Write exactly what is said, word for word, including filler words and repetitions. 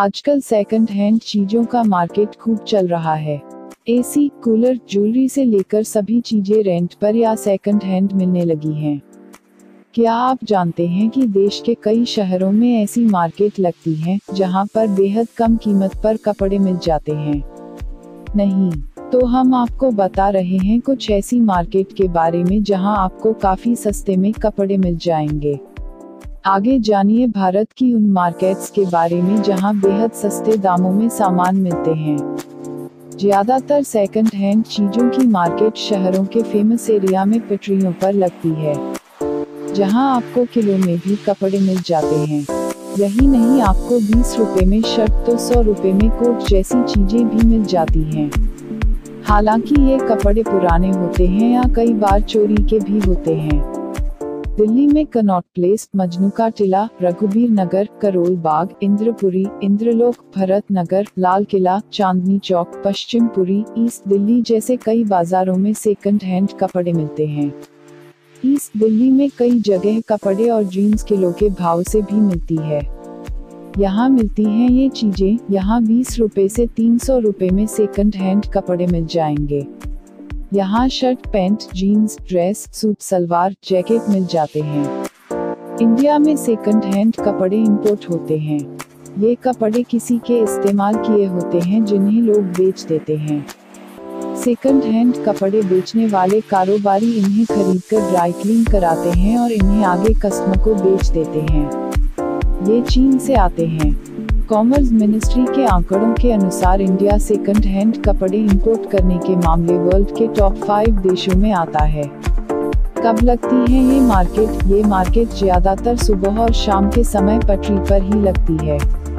आजकल second hand चीजों का मार्केट खूब चल रहा है। एसी, कूलर, ज्वेलरी से लेकर सभी चीजें रेंट पर या सेकंड हैंड मिलने लगी हैं। क्या आप जानते हैं कि देश के कई शहरों में ऐसी मार्केट लगती हैं, जहां पर बेहद कम कीमत पर कपड़े मिल जाते हैं? नहीं, तो हम आपको बता रहे हैं कुछ ऐसी मार्केट के बारे में जहां आपको काफी सस्ते में कपड़े मिल जाएंगे। आगे जानिए भारत की उन मार्केट्स के बारे में जहां बेहद सस्ते दामों में सामान मिलते हैं। ज्यादातर सेकंड हैंड चीजों की मार्केट शहरों के फेमस एरिया में पटरियों पर लगती है, जहां आपको किलो में भी कपड़े मिल जाते हैं। यही नहीं, आपको बीस रुपए में शर्ट तो सौ रुपए में कोट जैसी चीजें भी मिल जाती हैं। हालांकि ये कपड़े पुराने होते हैं या कई बार चोरी के भी होते हैं। दिल्ली में कनॉट प्लेस, मजनू का टिला, रघुबीर नगर, करोल बाग, इंद्रपुरी, इंद्रलोक, भरत नगर, लाल किला, चांदनी चौक, पश्चिमपुरी, ईस्ट दिल्ली जैसे कई बाजारों में सेकंड हैंड कपड़े मिलते हैं। ईस्ट दिल्ली में कई जगह कपड़े और जीन्स किलो के भाव से भी मिलती है। यहाँ मिलती हैं ये चीजें। यहाँ बीस रुपए से तीन सौ रुपए में सेकंड हैंड कपड़े मिल जाएंगे। यहाँ shirt, pant, jeans, dress, suit, salwar, jacket मिल जाते हैं। इंडिया में सेकंड हैंड कपड़े इंपोर्ट होते हैं। ये कपड़े किसी के इस्तेमाल किए होते हैं जिन्हें लोग बेच देते हैं। सेकंड हैंड कपड़े बेचने वाले कारोबारी इन्हें खरीदकर ड्राई क्लीन कराते हैं और इन्हें आगे कस्टमर को बेच देते हैं। ये चीन से आते हैं। कॉमर्स मिनिस्ट्री के आंकड़ों के अनुसार इंडिया सेकंड हैंड कपड़े इंपोर्ट करने के मामले वर्ल्ड के टॉप फाइव देशों में आता है। कब लगती है ये मार्केट? ये मार्केट ज्यादातर सुबह और शाम के समय पटरी पर ही लगती है।